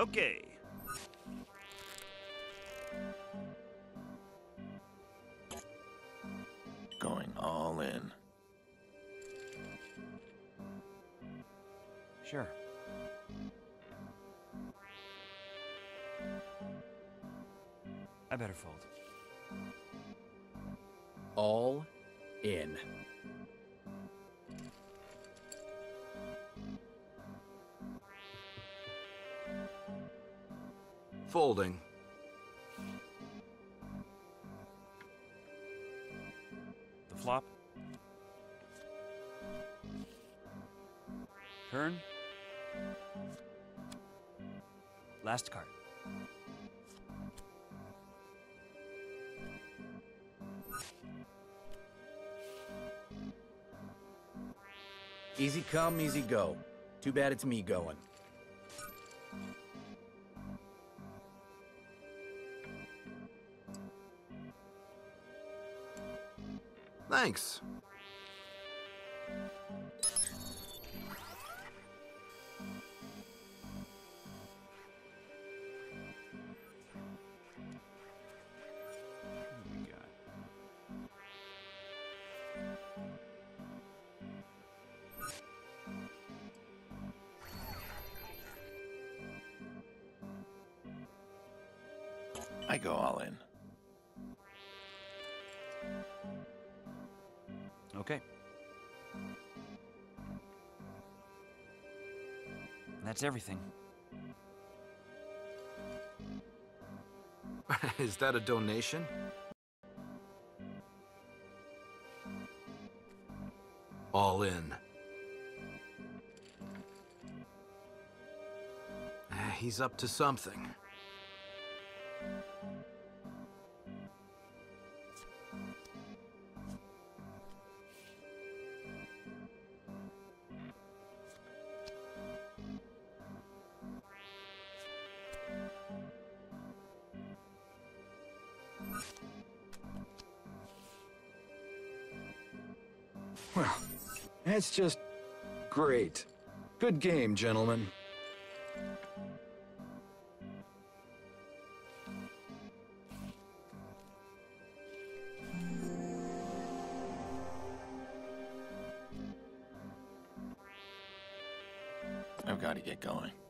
Okay. Going all in. Sure. I better fold. All in. Folding. The flop. Turn. Last card. Easy come, easy go. Too bad it's me going. Thanks. What do we got? I go all in. Okay. That's everything. Is that a donation? All in. He's up to something. Well, that's just great. Good game, gentlemen. I've got to get going.